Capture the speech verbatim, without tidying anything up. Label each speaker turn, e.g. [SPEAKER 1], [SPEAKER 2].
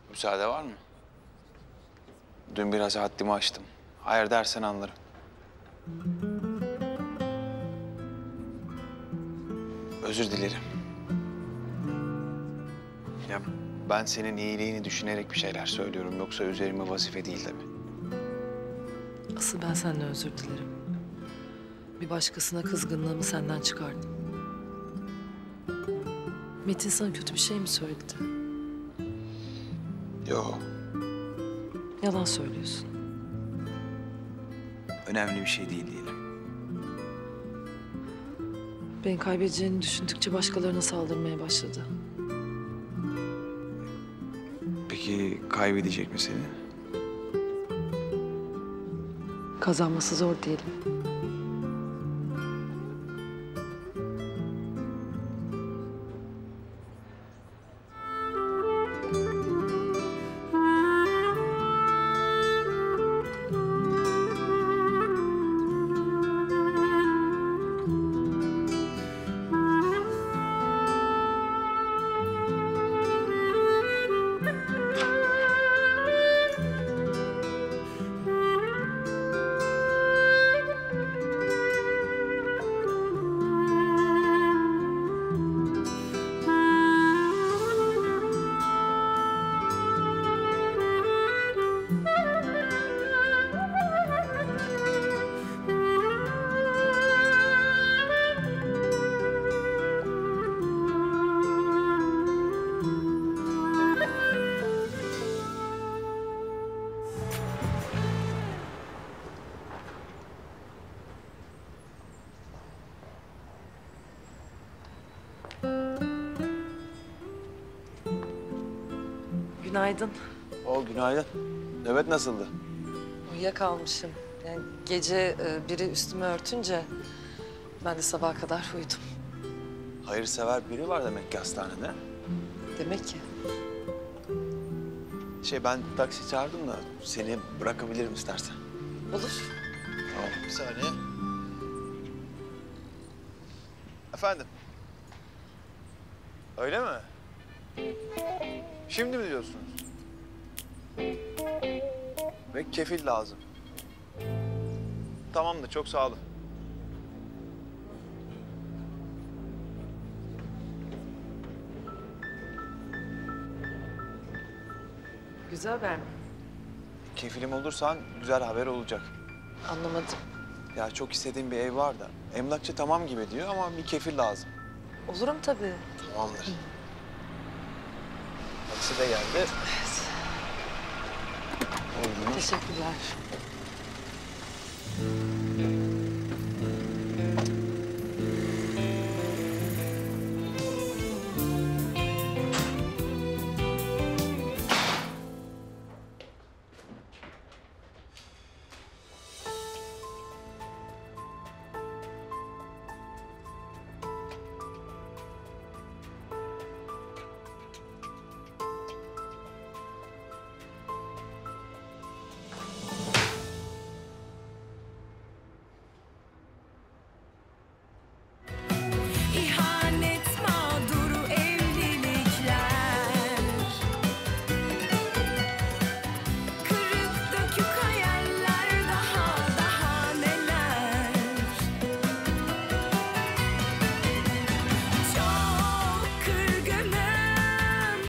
[SPEAKER 1] Müsaade var mı? Dün biraz haddimi aştım. Hayır dersen anlarım. Özür dilerim. Ya ben senin iyiliğini düşünerek bir şeyler söylüyorum. Yoksa üzerime vazife değil tabii.
[SPEAKER 2] Asıl ben senden özür dilerim. Bir başkasına kızgınlığımı senden çıkardım. Metin sana kötü bir şey mi söyledi?
[SPEAKER 1] Yo,
[SPEAKER 2] Yalan söylüyorsun.
[SPEAKER 1] önemli bir şey değil diyelim.
[SPEAKER 2] Beni kaybedeceğini düşündükçe başkalarına saldırmaya başladı.
[SPEAKER 1] Peki kaybedecek mi seni?
[SPEAKER 2] Kazanması zor diyelim. Günaydın.
[SPEAKER 1] O günaydın. Nöbet nasıldı?
[SPEAKER 2] Uyuyakalmışım. Yani gece e, biri üstümü örtünce ben de sabaha kadar uyudum.
[SPEAKER 1] Hayırsever biri var demek ki hastanede.
[SPEAKER 2] Demek ki.
[SPEAKER 1] Şey ben taksi çağırdım da seni bırakabilirim istersen.
[SPEAKER 2] Olur.
[SPEAKER 1] Tamam bir saniye. Efendim? Öyle mi? Şimdi mi diyorsunuz? Ve kefil lazım. Tamamdır, çok sağ olun.
[SPEAKER 2] Güzel haber mi?
[SPEAKER 1] Kefilim olursan güzel haber olacak.
[SPEAKER 2] Anlamadım.
[SPEAKER 1] Ya çok istediğim bir ev var da emlakçı tamam gibi diyor ama bir kefil lazım.
[SPEAKER 2] Olurum tabii.
[SPEAKER 1] Tamamdır. Taksi de geldi.
[SPEAKER 2] Teşekkürler.